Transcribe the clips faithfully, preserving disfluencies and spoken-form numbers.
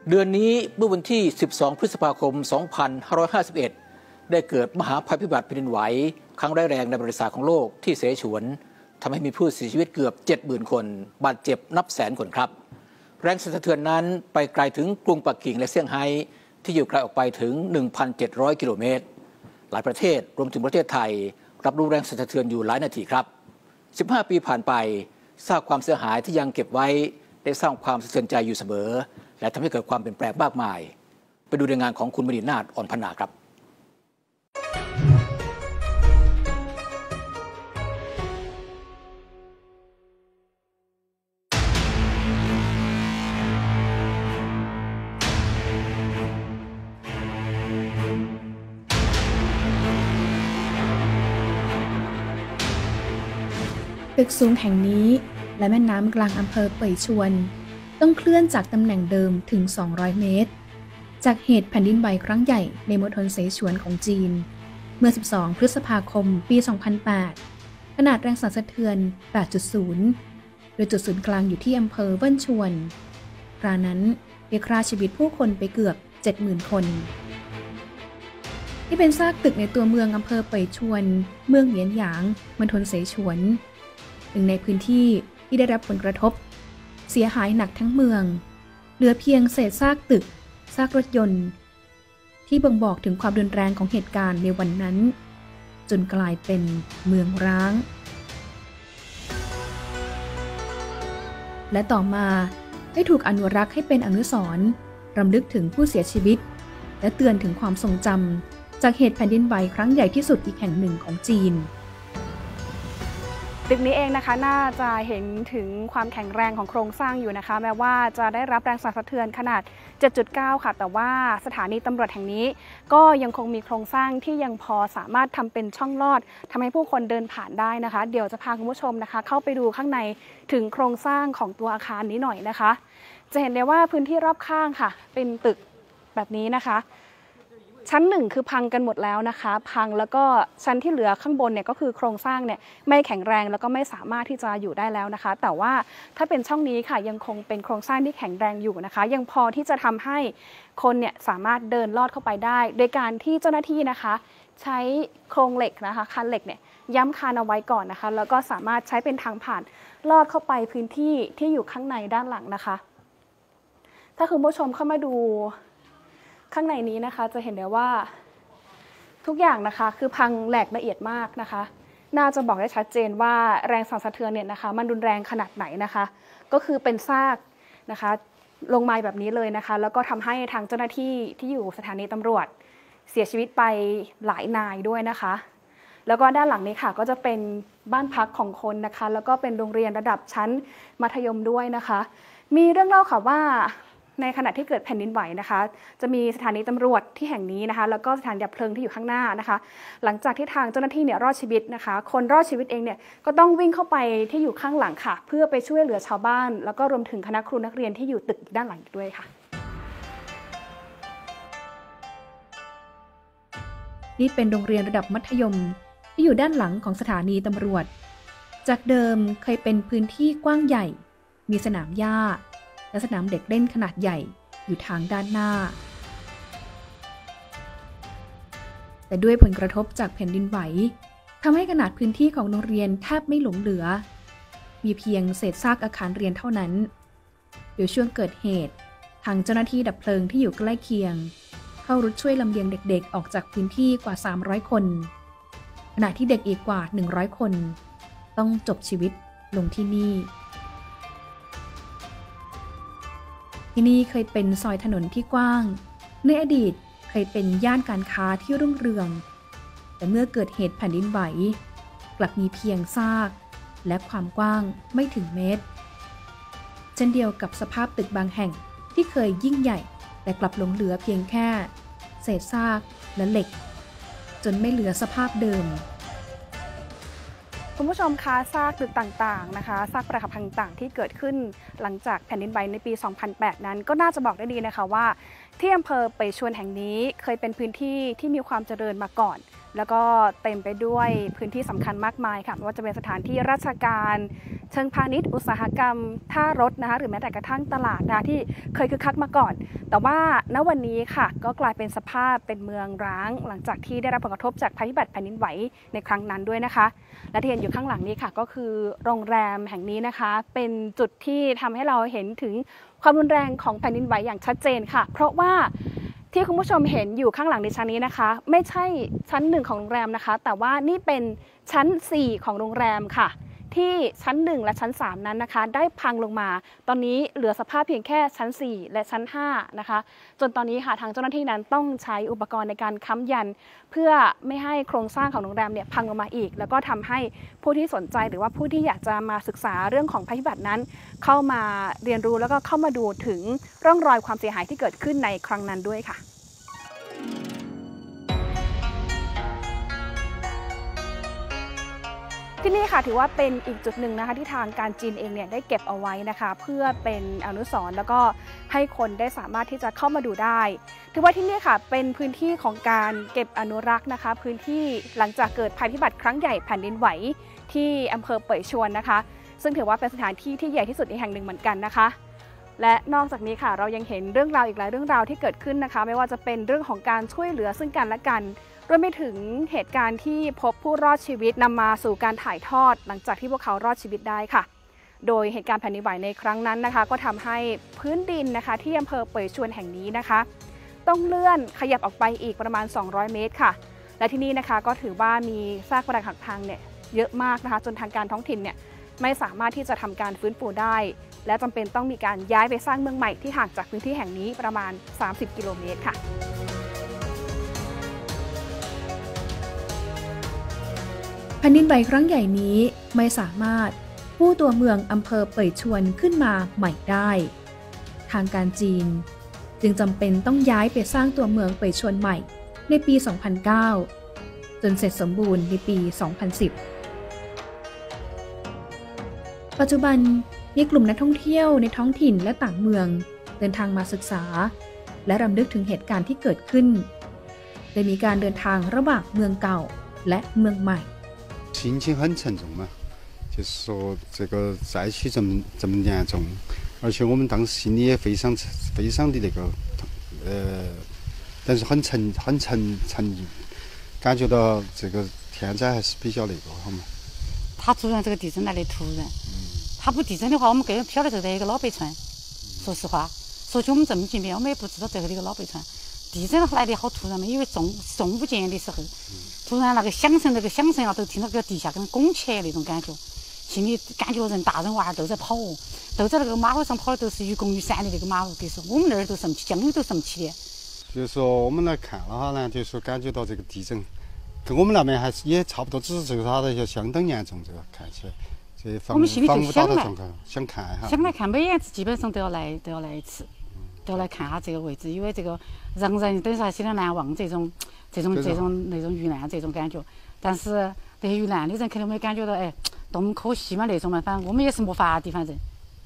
เดือนนี้เมื่อวันที่สิบสองพฤษภาคมสองพันห้าร้อยห้าสิบเอ็ดได้เกิดมหาภัยพิบัติแผ่นดินไหวครั้งร้ายแรงในประวัติศาสตร์ของโลกที่เสฉวนทำให้มีผู้เสียชีวิตเกือบ เจ็ดหมื่น คนบาดเจ็บนับแสนคนครับแรงสั่นสะเทือนนั้นไปไกลถึงกรุงปักกิ่งและเซี่ยงไฮ้ที่อยู่ไกลออกไปถึง หนึ่งพันเจ็ดร้อย กิโลเมตรหลายประเทศรวมถึงประเทศไทยรับรู้แรงสั่นสะเทือนอยู่หลายนาทีครับสิบห้าปีผ่านไปซากความเสียหายที่ยังเก็บไว้ได้สร้างความสะเทือนใจอยู่เสมอและทำให้เกิดความเปลี่ยนแปลงมากมายไปดูรายงานของคุณมณีนาฏอ่อนพนาครับตึกสูงแห่งนี้และแม่น้ำกลางอำเภอเป่ยชวนต้องเคลื่อนจากตำแหน่งเดิมถึงสองร้อยเมตรจากเหตุแผ่นดินไหวครั้งใหญ่ในมณฑลเสฉวนของจีนเมื่อสิบสองพฤษภาคมปีสองพันแปดขนาดแรงสั่นสะเทือน แปดจุดศูนย์ โดยจุดศูนย์กลางอยู่ที่อำเภอเวิ่นชวนคราวนั้นได้ฆ่าชีวิตผู้คนไปเกือบ เจ็ดหมื่น คนที่เป็นซากตึกในตัวเมืองอำเภอเป่ยชวนเมืองเหวียนหยางมณฑลเสฉวนหนึ่งในพื้นที่ที่ได้รับผลกระทบเสียหายหนักทั้งเมืองเหลือเพียงเศษซากตึกซากรถยนต์ที่บ่งบอกถึงความรุนแรงของเหตุการณ์ในวันนั้นจนกลายเป็นเมืองร้างและต่อมาได้ถูกอนุรักษ์ให้เป็นอนุสรณ์รำลึกถึงผู้เสียชีวิตและเตือนถึงความทรงจำจากเหตุแผ่นดินไหวครั้งใหญ่ที่สุดอีกแห่งหนึ่งของจีนตึกนี้เองนะคะน่าจะเห็นถึงความแข็งแรงของโครงสร้างอยู่นะคะแม้ว่าจะได้รับแรงสั่นสะเทือนขนาด เจ็ดจุดเก้า ค่ะแต่ว่าสถานีตำรวจแห่งนี้ก็ยังคงมีโครงสร้างที่ยังพอสามารถทำเป็นช่องลอดทำให้ผู้คนเดินผ่านได้นะคะเดี๋ยวจะพาคุณผู้ชมนะคะเข้าไปดูข้างในถึงโครงสร้างของตัวอาคารนี้หน่อยนะคะจะเห็นได้ว่าพื้นที่รอบข้างค่ะเป็นตึกแบบนี้นะคะชั้นหนึ่งคือพังกันหมดแล้วนะคะพังแล้วก็ชั้นที่เหลือข้างบนเนี่ยก็คือโครงสร้างเนี่ยไม่แข็งแรงแล้วก็ไม่สามารถที่จะอยู่ได้แล้วนะคะแต่ว่าถ้าเป็นช่องนี้ค่ะยังคงเป็นโครงสร้างที่แข็งแรงอยู่นะคะยังพอที่จะทำให้คนเนี่ยสามารถเดินลอดเข้าไปได้โดยการที่เจ้าหน้าที่นะคะใช้โครงเหล็กนะคะคันเหล็กเนี่ยย้ำคานเอาไว้ก่อนนะคะแล้วก็สามารถใช้เป็นทางผ่านลอดเข้าไปพื้นที่ที่อยู่ข้างในด้านหลังนะคะถ้าคุณผู้ชมเข้ามาดูข้างในนี้นะคะจะเห็นได้ว่าทุกอย่างนะคะคือพังแหลกละเอียดมากนะคะน่าจะบอกได้ชัดเจนว่าแรงสั่นสะเทือนเนี่ยนะคะมันรุนแรงขนาดไหนนะคะก็คือเป็นซากนะคะลงมาแบบนี้เลยนะคะแล้วก็ทำให้ทางเจ้าหน้าที่ที่อยู่สถานีตำรวจเสียชีวิตไปหลายนายด้วยนะคะแล้วก็ด้านหลังนี้ค่ะก็จะเป็นบ้านพักของคนนะคะแล้วก็เป็นโรงเรียนระดับชั้นมัธยมด้วยนะคะมีเรื่องเล่าค่ะว่าในขณะที่เกิดแผ่นดินไหวนะคะจะมีสถานีตำรวจที่แห่งนี้นะคะแล้วก็สถานดับเพลิงที่อยู่ข้างหน้านะคะหลังจากที่ทางเจ้าหน้าที่เนี่ยรอดชีวิตนะคะคนรอดชีวิตเองเนี่ยก็ต้องวิ่งเข้าไปที่อยู่ข้างหลังค่ะเพื่อไปช่วยเหลือชาวบ้านแล้วก็รวมถึงคณะครูนักเรียนที่อยู่ตึกด้านหลังด้วยค่ะนี่เป็นโรงเรียนระดับมัธยมที่อยู่ด้านหลังของสถานีตำรวจจากเดิมเคยเป็นพื้นที่กว้างใหญ่มีสนามหญ้าและสนามเด็กเล่นขนาดใหญ่อยู่ทางด้านหน้าแต่ด้วยผลกระทบจากแผ่นดินไหวทำให้ขนาดพื้นที่ของโรงเรียนแทบไม่หลงเหลือมีเพียงเศษซากอาคารเรียนเท่านั้นโดยช่วงเกิดเหตุทางเจ้าหน้าที่ดับเพลิงที่อยู่ใกล้เคียงเข้ารุดช่วยลำเลียงเด็กๆออกจากพื้นที่กว่าสามร้อยคนขณะที่เด็กอีกกว่าหนึ่งร้อยคนต้องจบชีวิตลงที่นี่ที่นี่เคยเป็นซอยถนนที่กว้างในอดีตเคยเป็นย่านการค้าที่รุ่งเรืองแต่เมื่อเกิดเหตุแผ่นดินไหวกลับมีเพียงซากและความกว้างไม่ถึงเมตรเช่นเดียวกับสภาพตึกบางแห่งที่เคยยิ่งใหญ่แต่กลับหลงเหลือเพียงแค่เศษซากและเหล็กจนไม่เหลือสภาพเดิมคุณผู้ชมคะซากตึกต่างๆนะคะซากปรักหักพังต่างๆที่เกิดขึ้นหลังจากแผ่นดินไหวในปีสองพันแปดนั้นก็น่าจะบอกได้ดีนะคะว่าที่อำเภอเป่ยชวนแห่งนี้เคยเป็นพื้นที่ที่มีความเจริญมาก่อนแล้วก็เต็มไปด้วยพื้นที่สำคัญมากมายค่ะไม่ว่าจะเป็นสถานที่ราชการเชิงพาณิชย์อุตสาหกรรมท่ารถนะคะหรือแม้แต่กระทั่งตลาดนะคะที่เคยคึกคักมาก่อนแต่ว่าณวันนี้ค่ะก็กลายเป็นสภาพเป็นเมืองร้างหลังจากที่ได้รับผลกระทบจากภัยพิบัติแผ่นดินไหวในครั้งนั้นด้วยนะคะและที่เห็นอยู่ข้างหลังนี้ค่ะก็คือโรงแรมแห่งนี้นะคะเป็นจุดที่ทำให้เราเห็นถึงความรุนแรงของแผ่นดินไหวอย่างชัดเจนค่ะเพราะว่าที่คุณผู้ชมเห็นอยู่ข้างหลังดิฉันนี้นะคะไม่ใช่ชั้นหนึ่งของโรงแรมนะคะแต่ว่านี่เป็นชั้นสี่ของโรงแรมค่ะที่ชั้นหนึ่งและชั้นสามนั้นนะคะได้พังลงมาตอนนี้เหลือสภาพเพียงแค่ชั้นสี่และชั้นห้านะคะจนตอนนี้ค่ะทางเจ้าหน้าที่นั้นต้องใช้อุปกรณ์ในการค้ำยันเพื่อไม่ให้โครงสร้างของโรงแรมเนี่ยพังลงมาอีกแล้วก็ทำให้ผู้ที่สนใจหรือว่าผู้ที่อยากจะมาศึกษาเรื่องของภัยพิบัตินั้นเข้ามาเรียนรู้แล้วก็เข้ามาดูถึงร่องรอยความเสียหายที่เกิดขึ้นในครั้งนั้นด้วยค่ะที่นี่ค่ะถือว่าเป็นอีกจุดหนึ่งนะคะที่ทางการจีนเองเนี่ยได้เก็บเอาไว้นะคะเพื่อเป็นอนุสรณ์แล้วก็ให้คนได้สามารถที่จะเข้ามาดูได้ถือว่าที่นี่ค่ะเป็นพื้นที่ของการเก็บอนุรักษ์นะคะพื้นที่หลังจากเกิดภัยพิบัติครั้งใหญ่แผ่นดินไหวที่อำเภอเป่ยชวนนะคะซึ่งถือว่าเป็นสถานที่ที่ใหญ่ที่สุดอีกแห่งหนึ่งเหมือนกันนะคะและนอกจากนี้ค่ะเรายังเห็นเรื่องราวอีกหลายเรื่องราวที่เกิดขึ้นนะคะไม่ว่าจะเป็นเรื่องของการช่วยเหลือซึ่งกันและกันรวมไปถึงเหตุการณ์ที่พบผู้รอดชีวิตนำมาสู่การถ่ายทอดหลังจากที่พวกเขารอดชีวิตได้ค่ะโดยเหตุการณ์แผ่นดินไหวในครั้งนั้นนะคะก็ทำให้พื้นดินนะคะที่อำเภอเป่ยชวนแห่งนี้นะคะต้องเลื่อนขยับออกไปอีกประมาณสองร้อยเมตรค่ะและที่นี่นะคะก็ถือว่ามีซากปรักหักพังเนี่ยเยอะมากนะคะจนทางการท้องถิ่นเนี่ยไม่สามารถที่จะทำการฟื้นฟูได้และจำเป็นต้องมีการย้ายไปสร้างเมืองใหม่ที่ห่างจากพื้นที่แห่งนี้ประมาณสามสิบกิโลเมตรค่ะแผ่นดินไหวครั้งใหญ่นี้ไม่สามารถกู้ตัวเมืองอำเภอเป่ยชวนขึ้นมาใหม่ได้ทางการจีนจึงจำเป็นต้องย้ายไปสร้างตัวเมืองเป่ยชวนใหม่ในปี สองพันเก้า จนเสร็จสมบูรณ์ในปี สองพันสิบ ปัจจุบันมีกลุ่มนักท่องเที่ยวในท้องถิ่นและต่างเมืองเดินทางมาศึกษาและรำลึกถึงเหตุการณ์ที่เกิดขึ้นโดยมีการเดินทางระหว่างเมืองเก่าและเมืองใหม่心情很沉重嘛，就是说这个灾区这么这么严重，而且我们当时心里也非常非常的那个呃，但是很沉很沉沉郁，感觉到这个天灾还是比较那个好嘛。 他突然这个地震来的突然，他不地震的话，我们根本不晓得这是一个老北川。说实话，说起我们这么近边，我们也不知道这是一个老北川。地震来的好突然嘛，因为中中午前的时候。突然那个响声，那个响声啊，都听到个地下跟拱起来那种感觉，心里感觉人大人娃儿都在跑，都在那个马路上跑的都是愚公移山的那个马路，给说我们那儿都上不起，江里都上不起的。 就是说我们来看了哈呢，就是说感觉到这个地震跟我们那边还是也差不多，只是这个它的要相当严重，这个看起来。这防防不到的状况，想看一下。 想来看，每年基本上都要来，都要来一次，都要来看下这个位置，因为这个让人等于说心里难忘这种。这种这种那种遇难这种感觉，但是那些遇难的人肯定没感觉到，哎，多么可惜嘛那种嘛，反正我们也是没法的，反正。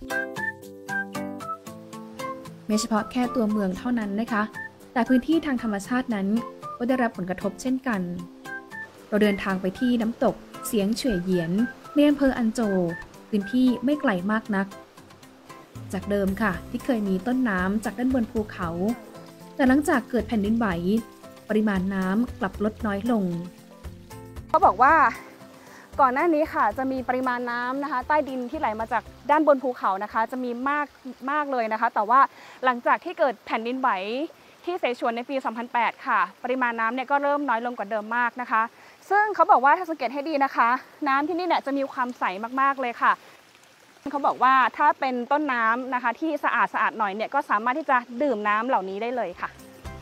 ไม่เฉพาะแค่ตัวเมืองเท่านั้นนะคะแต่พื้นที่ทางธรรมชาตินั้นก็ได้รับผลกระทบเช่นกันเราเดินทางไปที่น้ำตกเสียงเฉวยเหยียนในอำเภออันโจพื้นที่ไม่ไกลมากนักจากเดิมค่ะที่เคยมีต้นน้ำจากด้านบนภูเขาแต่หลังจากเกิดแผ่นดินไหวปริมาณน้ำกลับลดน้อยลงเขาบอกว่าก่อนหน้านี้ค่ะจะมีปริมาณน้ำนะคะใต้ดินที่ไหลมาจากด้านบนภูเขานะคะจะมีมากมากเลยนะคะแต่ว่าหลังจากที่เกิดแผ่นดินไหวที่เสฉวนในปี สองพันแปด ค่ะปริมาณน้ำเนี่ยก็เริ่มน้อยลงกว่าเดิมมากนะคะซึ่งเขาบอกว่าถ้าสังเกตให้ดีนะคะน้ำที่นี่เนี่ยจะมีความใสมากๆเลยค่ะเขาบอกว่าถ้าเป็นต้นน้ำนะคะที่สะอาดสะอาดหน่อยเนี่ยก็สามารถที่จะดื่มน้ำเหล่านี้ได้เลยค่ะ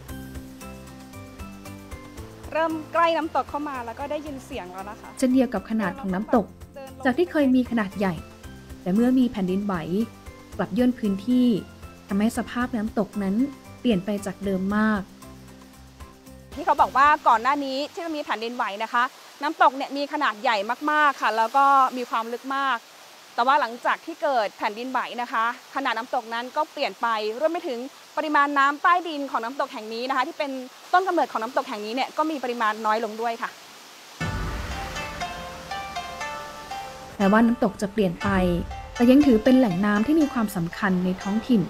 เริ่มใกล้น้ำตกเข้ามาแล้วก็ได้ยินเสียงแล้วนะคะเช่นเดียวกับขนาดของน้ำตกจากที่เคยมีขนาดใหญ่แต่เมื่อมีแผ่นดินไหวกลับย่นพื้นที่ทำให้สภาพน้ำตกนั้นเปลี่ยนไปจากเดิมมากที่เขาบอกว่าก่อนหน้านี้ที่มีแผ่นดินไหวนะคะน้ำตกเนี่ยมีขนาดใหญ่มากๆค่ะแล้วก็มีความลึกมากแต่ว่าหลังจากที่เกิดแผ่นดินไหวนะคะขนาดน้ำตกนั้นก็เปลี่ยนไปรวมไปถึงปริมาณน้ำใต้ดินของน้ำตกแห่งนี้นะคะที่เป็นต้นกำเนิดของน้ำตกแห่งนี้เนี่ยก็มีปริมาณน้อยลงด้วยค่ะแม้ว่าน้ำตกจะเปลี่ยนไปแต่ยังถือเป็นแหล่งน้ำที่มีความสำคัญในท้องถิ่น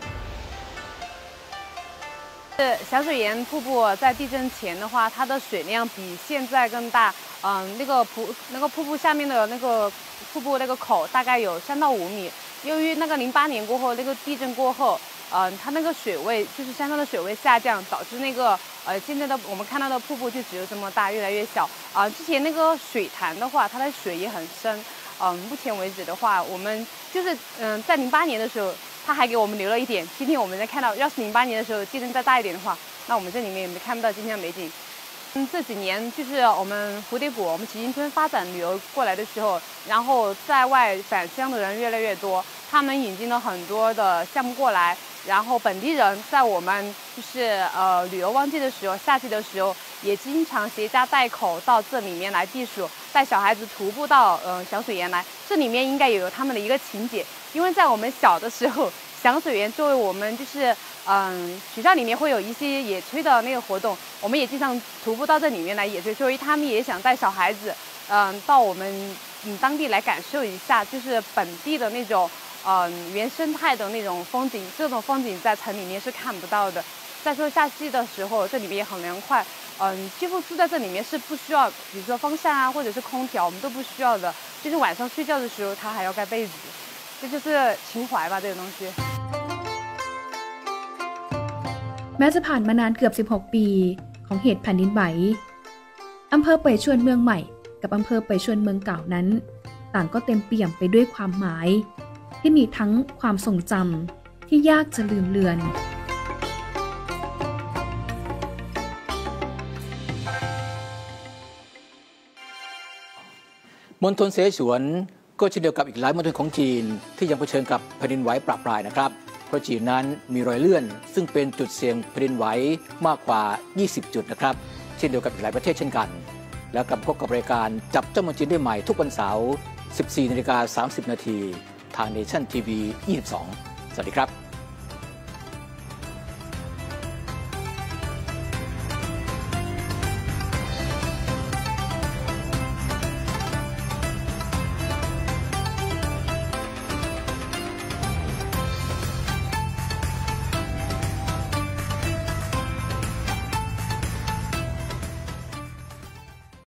小水岩瀑布在地震前的话，它的水量比现在更大。嗯，那个瀑那个瀑布下面的那个瀑布那个口大概有三到五米。由于那个零八年过后，那个地震过后，嗯，它那个水位就是山上的水位下降，导致那个呃现在的我们看到的瀑布就只有这么大，越来越小。啊，之前那个水潭的话，它的水也很深。嗯，目前为止的话，我们就是嗯在零八年的时候。他还给我们留了一点。今天我们再看到，要是零八年的时候地震再大一点的话，那我们这里面也没看不到今天的美景。嗯，这几年就是我们蝴蝶谷、我们旗津村发展旅游过来的时候，然后在外返乡的人越来越多，他们引进了很多的项目过来，然后本地人在我们就是呃旅游旺季的时候，夏季的时候，也经常携家带口到这里面来避暑，带小孩子徒步到呃小水岩来，这里面应该也有他们的一个情节。因为在我们小的时候，响水园作为我们就是嗯学校里面会有一些野炊的那个活动，我们也经常徒步到这里面来野炊，所以他们也想带小孩子嗯到我们嗯当地来感受一下，就是本地的那种嗯原生态的那种风景，这种风景在城里面是看不到的。再说夏季的时候，这里面也很凉快，嗯，几乎住在这里面是不需要，比如说风扇啊或者是空调，我们都不需要的，就是晚上睡觉的时候他还要盖被子。这就是情怀吧，这个东西。 แม้จะผ่านมานานเกือบสิบหกปีของเหตุแผ่นดินไหวอำเภอเป่ยชวนเมืองใหม่กับอำเภอเป่ยชวนเมืองเก่านั้นต่างก็เต็มเปี่ยมไปด้วยความหมายที่มีทั้งความทรงจำที่ยากจะลืมเลือนมณฑลเสฉวนก็เช่นเดียวกับอีกหลายมณฑลของจีนที่ยังเผชิญกับแผ่นดินไหวประปรายนะครับเพราะจีนนั้นมีรอยเลื่อนซึ่งเป็นจุดเสี่ยงแผ่นดินไหวมากกว่ายี่สิบจุดนะครับเช่นเดียวกับอีกหลายประเทศเช่นกันแล้วกลับพบกับรายการจับจ้องเมืองจีนได้ใหม่ทุกวันเสาร์ สิบสี่นาฬิกาสามสิบนาทีทาง Nation ที วี ยี่สิบสองสวัสดีครับ